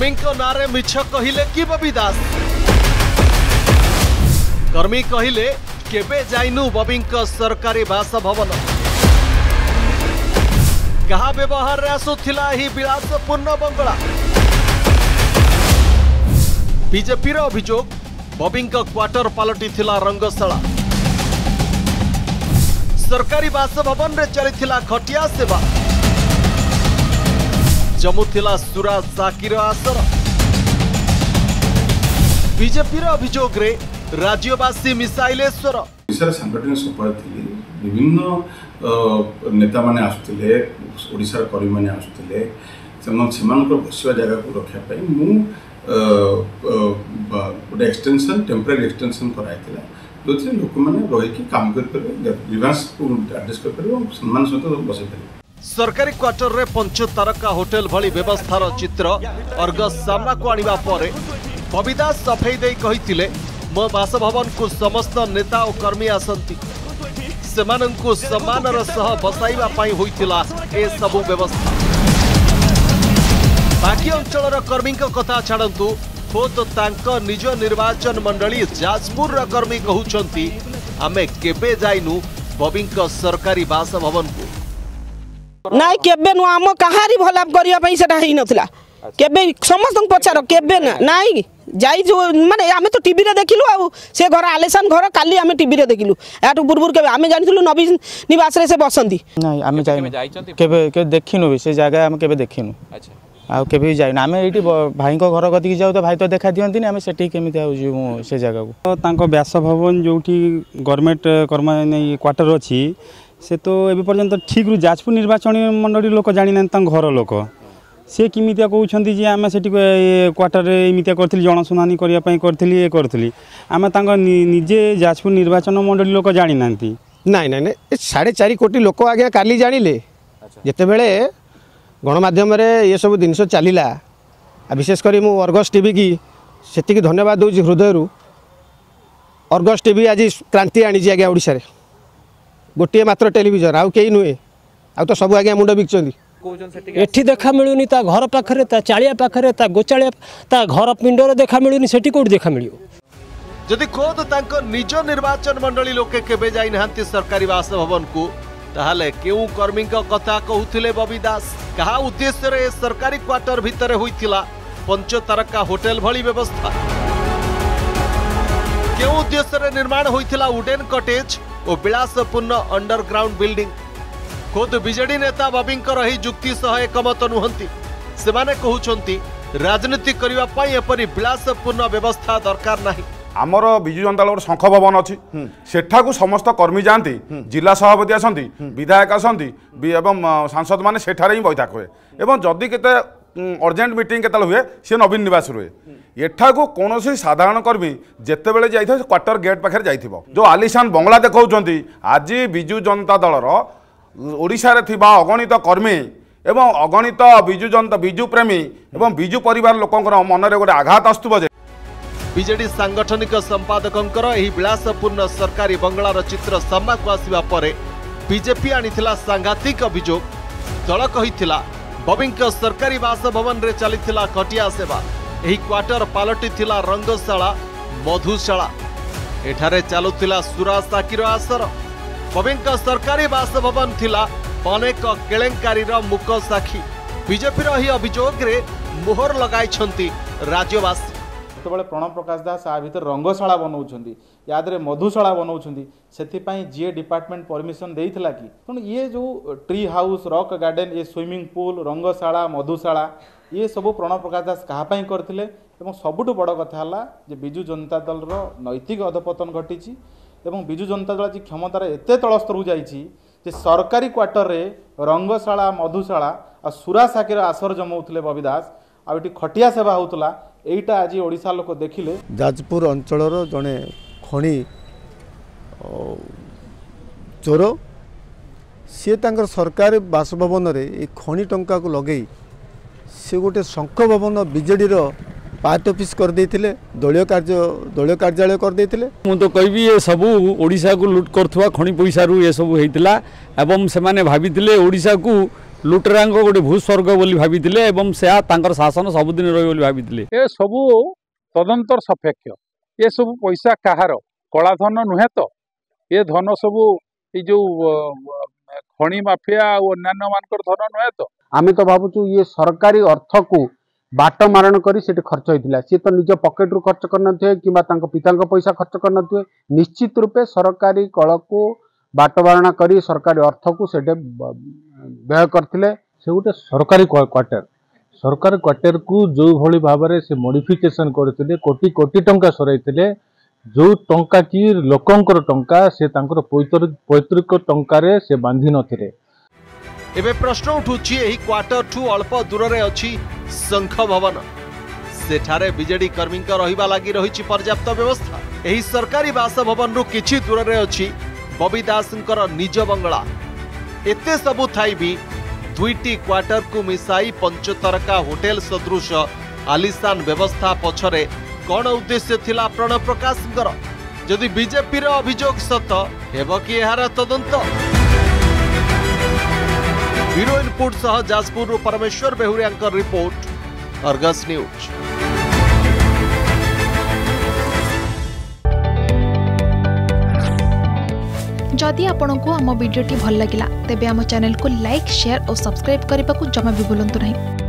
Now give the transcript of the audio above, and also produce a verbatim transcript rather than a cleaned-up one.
कर्मी नारे मिछ कहिले कि बबी दास कर्मी कहिले केबे जाइनु बबी सरकारी बासभवन कहा व्यवहार आसुथिला ही विलासपूर्ण बंगला बीजेपी अभियोग बबी क्वार्टर पलटि रंगशाला सरकारी बासभवन रे चली खटिया सेवा जमुथिला सुरा साकिर आसर बीजेपी अभियोग रे राज्यवासी मिसाइले स्वर सांगठनिक सफल थी विभिन्न नेता माने आसुथिले ओडिशार कर्मी माने आसुथिले बसवा जगह को रखापी मु गोटे एक्सटेंशन टेम्पररी एक्सटेंशन कराइला जो लोक मैंने रही काम करेंस को आडजस्ट करें सम्मान सहित बसई पारे सरकारी क्वार्टर रे पंच तारका होटेल भली व्यवस्थार चित्र अर्गस सामना को आनिबा परे बबी दास सफेई दे कहिथिले मो बासभवन को समस्त नेता और कर्मी आसंती सेमानंकु सम्मानर सह बसाइबा पई होइतिला ए सबु व्यवस्था बाकी अंचलर कर्मी कथा छाड़ंतु खोद तांको निज निर्वाचन मंडली जाजपुर कर्मी कहउछंती आमे केबे जाइनु बबी सरकारी बासभवन को नाई केबे नु आम कहारी भला करिया पई सेटा हेई नथिला केबे समस्त पचार केबे ना नाई जाई जो माने आमे तो टीवी रे देखिलु आ से घर आलेसान घर काली आमे टीवी रे देखिलु एटु बुरबुर केबे आमे जानिथिलु नवीन निवास रे से बसंती नाई आमे जाई केबे के देखिनु भी से जगह आमे केबे देखिनु अच्छा आ केबे जाई ना आमे एठी भाई को घर गति जाउ तो भाई तो देखा दियंती ने आमे सेठी केमिति आउ जे से जगह को तांको व्यासभवन जोठी गवर्नमेंट कर्मा नै क्वार्टर अछि से तो एबे पर्यंत ठीक रु जाजपुर निर्वाचन मंडली लोक जानि ना तां घर लोक से किमितिया कहउछंती जे आमे सेठी क्वार्टर रे इमितिया करथिली जनसुनानी करिया पई करथिली ए करथिली आमे तांको निजे जाजपुर निर्वाचन मंडली लोक जानि नांती नाइ नाइ नाइ साढ़े चार कोटी लोक आगे काली जानिले जेते बेले गणमाध्यम रे ये सब जिनस चलिला विशेष करी मु अर्गस टीवी की सेति धन्यवाद दउछि हृदय रु अर्गस टीवी आज क्रांति आनी आज्ञा ओडिसा रे गोटे मात्र टेलीविजन आउ कई नुहे आ तो सब आज्ञा मुंड बिकचंदी एठी देखा मिलुनी ता घर पाखरे ता चालिया पाखरे ता गोचालिया ता घर पिंडर देखा मिलुनी सेठी कोड देखा मिलियो जदि खोद तांको निज निर्वाचन मंडली लोके केबे जाई नहांती सरकारी बासभवन को ताहाले केउ कर्मी कथा कहउथिले बबी दास कहा उद्देश्य रे सरकारी क्वार्टर भितरे होइतिला पंच तारका होटेल भली व्यवस्था केउ उद्देश्य रे निर्माण होइतिला वुडन कटेज और विलासपूर्ण अंडरग्राउंड बिल्डिंग खुद बीजेडी नेता बबी रही जुक्ति सह एकमत नुहंती सेमाने कहउछंती राजनीति करिवा पई एपरि विलासपूर्ण व्यवस्था दरकार नाही आमर विजु जनता दल शंख भवन अच्छी सेठा को समस्त कर्मी जाती जिला सभापति आसती विधायक आसती एवं सांसद मैंने सेठारे ही बैठक हुए एवं जदि केते अर्जेंट मीटिंग केतल हुए सी नवीन निवास रुए एठा को कौन साधारण कर्मी जिते बड़े जाइए क्वार्टर गेट पाखे जाइथिबो जो आलिशान बंगला देखौछंती आज विजु जनता दलर ओडिशा रे थिबा अगणित कर्मी एवं अगणित विजु जनता विजु प्रेमी एवं विजु परिवार लोकंकर मन रे गोटे आघात आस्तुबो बीजेडी सांगठनिक संपादकंकर एही विलासपूर्ण सरकारी बंगलार चित्र सामना को आसिबा परे बीजेपी आनिथिला सांघातिक अभियोग दल कहिथिला बबी सरकारी बासभवन रे चलीथिला खटिया सेवा एही क्वार्टर पलटिथिला रंगशाला मधुशाला एठारे चालुथिला सुरा साकिर आसर बबी सरकारी बासभवन थिला अनेक केलेंकारीर मुक साक्षी बीजेपी रही अभियोग रे मोहर लगाइछंती राज्यवासी जो प्रणव प्रकाश दास आ भर रंगशाला बनाऊँच यादे मधुशाला बनाऊँच से जी डिपार्टमेंट परमिशन देता कि तेणु ये जो ट्री हाउस रॉक गार्डन ये स्विमिंग पूल रंगशाला मधुशाला ये सब प्रणव प्रकाश दास कहाँपाई करते सबुठ बड़ कथा है विजु जनता दल नैतिक अधपतन घटी विजु जनता दल आज क्षमतार एत तल स्तर जा सरकारी क्वार्टर रे रंगशाला मधुशाला आ सुरा साकिर आसर जमाऊले बबी दास आ खटिया सेवा होता एटा आज ओडिशा लोक देखिले जाजपुर अंचलर जड़े खणी चोर सी तांकर सरकारी बासभवन रे खणी टंका को लगे सी गोटे शंख भवन बीजेडी पार्ट ऑफिस कर देथिले दलीय कार्य दलीय कार्यालय कर देथिले मु तो कहबी ये सब ओडिशा को लुट करथुवा खणी पैसा रु ये सब हेतिला एवं से माने भाबितिले ओडिशा को लुटेरांग गोटे भूस्वर्ग बोली भाविथिले एवं से तांकर शासन सबुदिन रही बोली भाविथिले। ए सबू तदंतर सापेक्ष ये सब पैसा कहार कला धन नुहे तो ये धन सबू ये जो खणी माफिया और अन्य मानकर धन नुहे तो आमे तो भावुँ ये सरकारी अर्थ को बाट मारण करी सेठी खर्च होइतिला सी तो निज पॉकेट रु खर्च करनथे किबा तांको पितांको पैसा खर्च करनथे निश्चित रूपे सरकारी कल को बाट मारण करी सरकारी अर्थ को सेठे व्यय करथिले से गोटे सरकारी क्वार्टर सरकारी क्वार्टर को जो भली भाव में से मॉडिफिकेशन करथिले कोटी कोटी टंका सरैथिले जो टंका की लोकंकर टंका से तांकर पैतृक पैतृक टंकारे से बांधी नथिले। एबे प्रश्न उठुछि एही क्वार्टर ठू अल्प दूर रे अछि शंख भवन सेठारे बीजेडी कर्मी रहिबा लागि रहिछि पर्याप्त व्यवस्था। एही सरकारी बासभवन रु किछि दूर रे अछि बबी दासंकर निज बंगला। एते सबु थाई भी दुईटी क्वार्टर को मिसाई पंचतारका होटेल सदृश आलिशान व्यवस्था पछरे कौन उद्देश्य थिला प्रणव प्रकाशंकर? जदि बीजेपी रो अभियोग सत हेबो कि एहार तदंत? ब्यूरो इनपुट सह जाजपुर परमेश्वर बेहुरिया रिपोर्ट अर्गस न्यूज। जदि आपंक आम भिडी भल लगा तेब आम चैनल को लाइक शेयर और सब्सक्राइब करने को जमा भी भूलु नहीं।